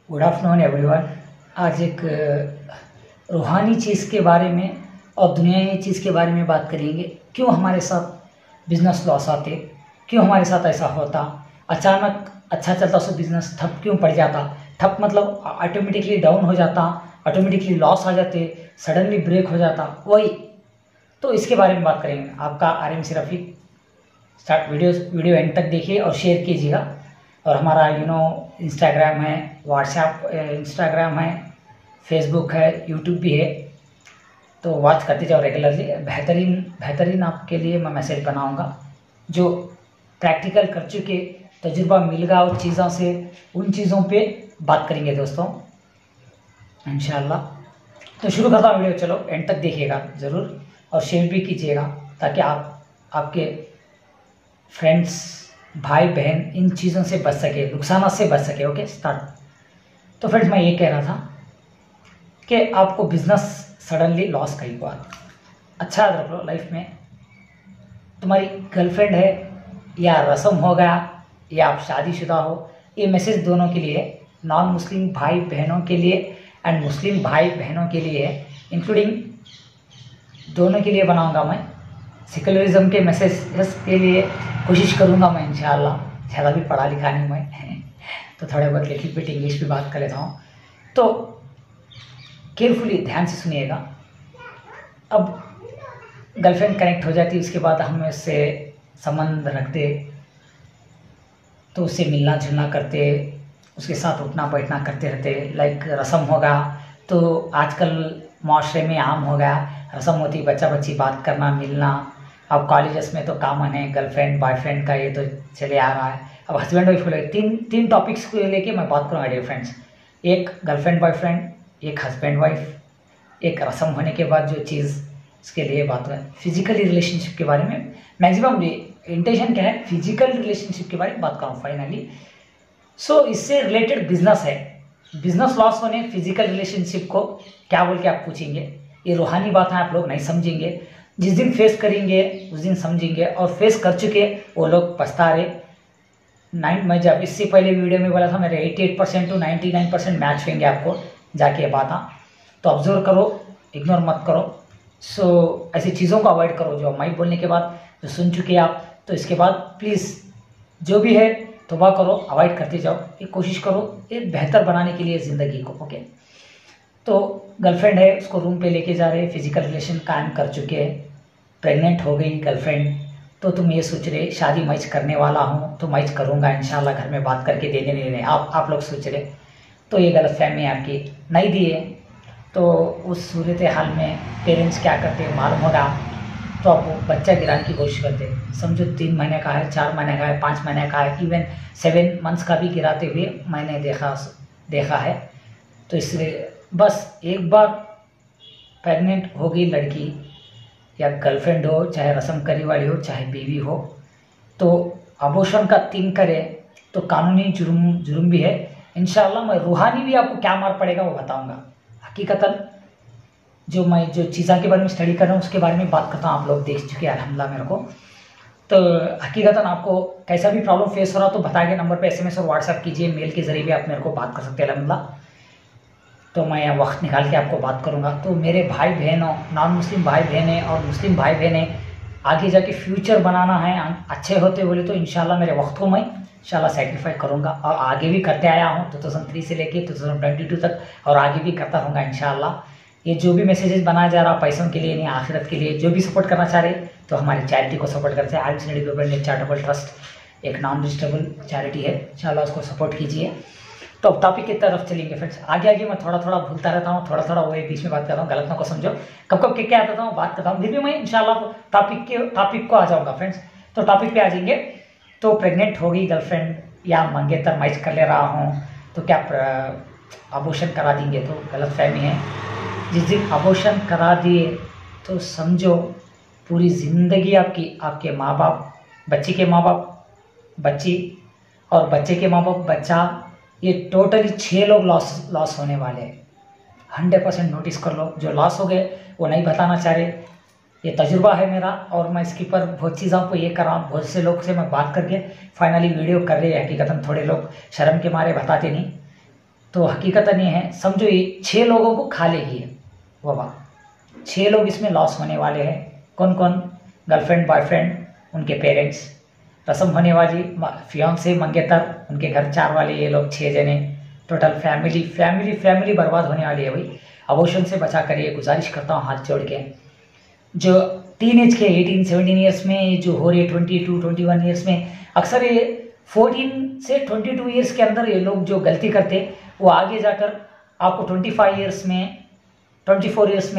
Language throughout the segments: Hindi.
Good afternoon everyone. आज एक रूहानी चीज़ के बारे में और दुनियावी चीज़ के बारे में बात करेंगे। क्यों हमारे साथ बिजनेस लॉस आते, क्यों हमारे साथ ऐसा होता, अचानक अच्छा चलता सो बिजनेस ठप क्यों पड़ जाता। ठप मतलब ऑटोमेटिकली डाउन हो जाता, ऑटोमेटिकली लॉस आ जाते, सडनली ब्रेक हो जाता वही। तो इसके बारे में बात करेंगे। आपका RMC Rafiq. Start video end तक देखिए और शेयर कीजिएगा। और हमारा इंस्टाग्राम है, व्हाट्सएप इंस्टाग्राम है, फेसबुक है, यूट्यूब भी है, तो वॉच करते जाओ रेगुलरली। बेहतरीन आपके लिए मैं मैसेज बनाऊंगा जो प्रैक्टिकल कर चुके, तजुर्बा मिल गया उन चीज़ों से, उन चीज़ों पे बात करेंगे दोस्तों इंशाल्लाह। तो शुरू करता हूँ वीडियो, चलो एंड तक देखिएगा ज़रूर और शेयर भी कीजिएगा ताकि आपके फ्रेंड्स, भाई बहन इन चीज़ों से बच सके, नुकसान से बच सके। Okay start. तो फ्रेंड्स मैं ये कह रहा था कि आपको बिजनेस सडनली लॉस कई बार अच्छा रख लो लाइफ में। तुम्हारी गर्लफ्रेंड है या रस्म हो गया या आप शादीशुदा हो, ये मैसेज दोनों के लिए, नॉन मुस्लिम भाई बहनों के लिए एंड मुस्लिम भाई बहनों के लिए है, इंक्लूडिंग दोनों के लिए बनाऊंगा मैं। सेकुलरिज्म के मैसेज के लिए कोशिश करूंगा मैं इंशाल्लाह। ज़्यादा भी पढ़ा लिखा नहीं मैं तो थोड़े बहुत लिटिल बिट इंग्लिश भी बात कर लेता हूँ। तो केयरफुली ध्यान से सुनिएगा। अब गर्लफ्रेंड कनेक्ट हो जाती है, उसके बाद हम उससे संबंध रखते, तो उससे मिलना जुलना करते, उसके साथ उठना बैठना करते रहते। लाइक रस्म होगा तो आजकल माशरे में आम हो गया, रस्म होती बच्चा बच्ची बात करना, मिलना। अब कॉलेजेस में तो कॉमन है, गर्लफ्रेंड बॉयफ्रेंड का ये तो चले आ रहा है। अब हस्बैंड वाइफ को तीन टॉपिक्स को लेके मैं बात करूँगा डियर फ्रेंड्स। एक गर्लफ्रेंड बॉयफ्रेंड, एक हस्बैंड वाइफ, एक रस्म होने के बाद जो चीज़, इसके लिए बात है फिजिकली रिलेशनशिप के बारे में। मैक्सिमम इंटेंशन क्या है, फिजिकल रिलेशनशिप के बारे में बात करूँ फाइनली। सो इससे रिलेटेड बिजनेस है। बिजनेस लॉस होने फिजिकल रिलेशनशिप को क्या बोल के आप पूछेंगे, ये रूहानी बात है, आप लोग नहीं समझेंगे। जिस दिन फेस करेंगे उस दिन समझेंगे, और फेस कर चुके वो लोग पछता रहे। मैं जब इससे पहले वीडियो में बोला था मेरे 88% to 99% मैच होंगे आपको जाके बात। तो ऑब्जर्व करो, इग्नोर मत करो। सो ऐसी चीज़ों को अवॉइड करो जो माइक बोलने के बाद जो सुन चुके आप। तो इसके बाद प्लीज़ जो भी है तौबा करो, अवॉइड करते जाओ। एक कोशिश करो एक बेहतर बनाने के लिए ज़िंदगी को। ओके, तो गर्लफ्रेंड है, उसको रूम पे लेके जा रहे, फिजिकल रिलेशन कायम कर चुके हैं, प्रेग्नेंट हो गई गर्लफ्रेंड, तो तुम ये सोच रहे शादी मैच करने वाला हूँ तो मैच करूँगा इंशाल्लाह, घर में बात करके देने नहीं देने आप लोग सोच रहे। तो ये गलत फहमी आपकी नहीं दिए। तो उस सूरत हाल में पेरेंट्स क्या करते हैं मालूम होगा, तो आपको बच्चा गिराने की कोशिश करते हैं। समझो 3 महीने का है, 4 महीने का है, 5 महीने का है, इवन 7 मंथ्स का भी गिराते हुए मैंने देखा है। तो इसलिए बस एक बार प्रेग्नेंट हो गई लड़की या गर्लफ्रेंड हो, चाहे रस्म करी वाली हो, चाहे बीवी हो, तो अबॉर्शन का 3 करे तो कानूनी जुर्म भी है। इंशाल्लाह मैं रूहानी भी आपको क्या मार पड़ेगा वो बताऊंगा। हकीकतन जो चीज़ों के बारे में स्टडी कर रहा हूँ उसके बारे में बात करता हूँ, आप लोग देख चुके हैं अल्हम्दुलिल्लाह मेरे को। तो हकीकतन आपको कैसा भी प्रॉब्लम फेस हो रहा तो बताए गए नंबर पे SMS और व्हाट्सएप कीजिए, मेल के ज़रिए भी आप मेरे को बात कर सकते हैं अल्हम्दुलिल्लाह। तो मैं वक्त निकाल के आपको बात करूंगा। तो मेरे भाई बहनों, नॉन मुस्लिम भाई बहनें और मुस्लिम भाई बहनें, आगे जाके फ्यूचर बनाना है अच्छे होते बोले तो इंशाल्लाह मेरे वक्त को मैं इंशाल्लाह सेक्रीफाई करूंगा और आगे भी करते आया हूँ 2003 से लेके 2022 तक, और आगे भी करता रहूँगा इंशाल्लाह। ये जो भी मैसेजेस बनाया जा रहा पैसों के लिए नहीं, आखिरत के लिए, जो भी सपोर्ट करना चाह रहे तो हमारी चैरिटी को सपोर्ट करते हैं। RMC डेवलपमेंट चैरिटेबल ट्रस्ट एक नॉन रजिस्ट्रेबल चैरिटी है, इंशाल्लाह उसको सपोर्ट कीजिए। तो अब टॉपिक की तरफ चलेंगे फ्रेंड्स। आगे मैं थोड़ा भूलता रहता हूँ, थोड़ा वो बीच में बात करता हूँ, गलत ना को समझो। कब क्या आता हूँ बात करता हूँ, फिर भी मैं इंशाल्लाह टॉपिक को आ जाऊँगा फ्रेंड्स। तो टॉपिक पे आ जाएंगे। तो प्रेग्नेंट हो गई गर्लफ्रेंड या मंगेतर मैच कर ले रहा हूँ तो क्या अबॉर्शन करा देंगे, तो गलत फहमी है। जिस दिन अबॉर्शन करा दिए तो समझो पूरी ज़िंदगी आपके माँ बाप, बच्ची के माँ बाप बच्ची, और बच्चे के माँ बाप बच्चा, ये टोटली 6 लोग लॉस होने वाले हैं। 100% नोटिस कर लो। जो लॉस हो गए वो नहीं बताना चाह रहे, ये तजुर्बा है मेरा, और मैं इसके ऊपर बहुत चीज़ों को ये कर रहा हूँ। बहुत से लोग से मैं बात करके फाइनली वीडियो कर रही है। हकीकतन थोड़े लोग शर्म के मारे बताते नहीं, तो हकीकतन ये है, समझो ये 6 लोगों को खा लेगी है वबा। 6 लोग इसमें लॉस होने वाले हैं। कौन कौन? गर्लफ्रेंड, बॉयफ्रेंड, उनके पेरेंट्स, रस्म होने वाली फियांसे, मंगेतर, उनके घर 4 वाले, ये लोग 6 जने, टोटल फैमिली बर्बाद होने वाली है भाई। अबॉर्शन से बचा करिए, गुजारिश करता हूँ हाथ जोड़ के। जो टीनेज के 18-17 ईयर्स में जो हो रही है, 22-21 ईयर्स में, अक्सर ये 14 से 22 ईयर्स के अंदर ये लोग जो गलती करते वो आगे जाकर आपको 25 ईयर्स में, 24 ईयर्स में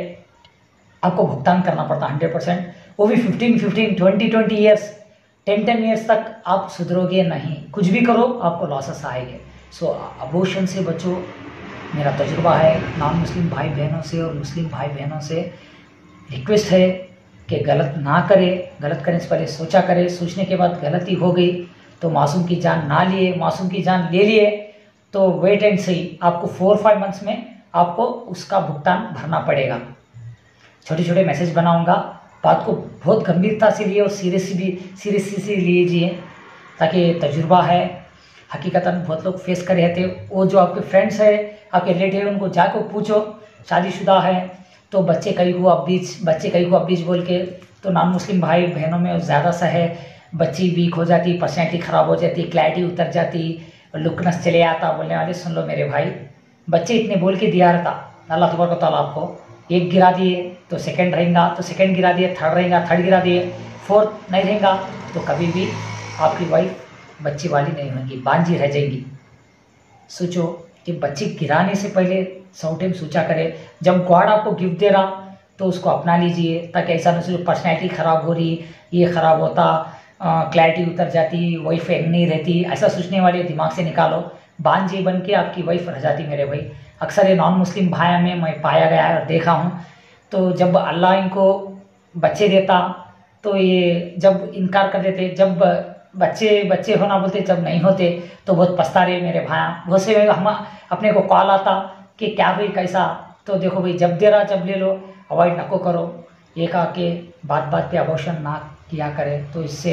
आपको भुगतान करना पड़ता 100%। वो भी 15, 20 ईयर्स, 10 ईयर्स तक आप सुधरोगे नहीं। कुछ भी करो आपको लॉसेस आएंगे। सो अबॉर्शन से बचो, मेरा तजुर्बा है नॉन मुस्लिम भाई बहनों से और मुस्लिम भाई बहनों से रिक्वेस्ट है कि गलत ना करे। गलत करने से पहले सोचा करे, सोचने के बाद गलती हो गई तो मासूम की जान ना लिए, मासूम की जान ले लिए तो वेट एंड सी, आपको 4-5 मंथ्स में आपको उसका भुगतान भरना पड़ेगा। छोटे छोटे मैसेज बनाऊंगा, बात को बहुत गंभीरता से लिए और सीरियसली से लीजिए, ताकि तजुर्बा है। हकीकतन बहुत लोग फेस कर रहे थे। वो जो आपके फ्रेंड्स है, आपके रिलेटिव है, उनको जाकर पूछो, शादीशुदा है तो बच्चे कई को अब बीच बोल के, तो नॉन मुस्लिम भाई बहनों में ज़्यादा सा है, बच्ची वीक हो जाती, पर्सनैलिटी ख़राब हो जाती, क्लैरिटी उतर जाती, लुकनेस चले आता। बोलने वाले सुन लो मेरे भाई, बच्चे इतने बोल के दिया रहता अल्लाह तबारक व तआला आपको। एक गिरा दिए तो सेकंड रहेगा, तो सेकंड गिरा दिए थर्ड रहेगा, थर्ड गिरा दिए फोर्थ नहीं रहेगा, तो कभी भी आपकी वाइफ बच्ची वाली नहीं होगी, बांझी रह जाएगी। सोचो कि बच्ची गिराने से पहले 100 टाइम सोचा करे। जब गॉड आपको गिफ्ट दे रहा तो उसको अपना लीजिए, ताकि ऐसा नहीं सोचो पर्सनैलिटी ख़राब हो रही, ये ख़राब होता, क्लैरिटी उतर जाती, वाइफ नहीं रहती, ऐसा सोचने वाले दिमाग से निकालो। बांझी बन के आपकी वाइफ रह जाती मेरे भाई। अक्सर ये नॉन मुस्लिम भाई में मैं पाया गया है और देखा हूँ। तो जब अल्लाह इनको बच्चे देता तो ये जब इनकार कर देते, जब बच्चे होना बोलते, जब नहीं होते तो बहुत पछता रहे मेरे भाई। बहुत से हम अपने को कॉल आता कि क्या भाई कैसा, तो देखो भाई जब दे रहा जब ले लो, अवॉइड नको करो। एक आके बात पे अबॉर्शन ना किया करे, तो इससे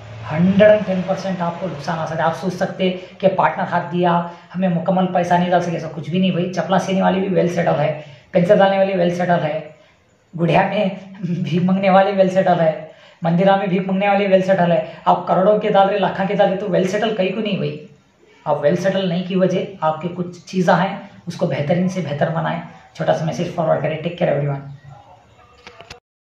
110% आपको नुकसान आ सकता है। आप सोच सकते कि पार्टनर हाथ दिया हमें मुकम्मल पैसा नहीं डाल सके, ऐसा कुछ भी नहीं भाई। चपला सीने वाली भी वेल सेटल है, पेंसिल डालने वाली वेल सेटल है, गुड़िया में भीख मंगने वाले वेल सेटल है, मंदिरा में भीख मंगने वाले वेल सेटल है। आप करोड़ों के डाल रहे, लाखों के डाल रहे, तो वेल सेटल कहीं को नहीं भाई। आप वेल सेटल नहीं की वजह आपके कुछ चीज़ें हैं, उसको बेहतरीन से बेहतर बनाएं। छोटा सा मैसेज फॉरवर्ड करें। Take care everyone.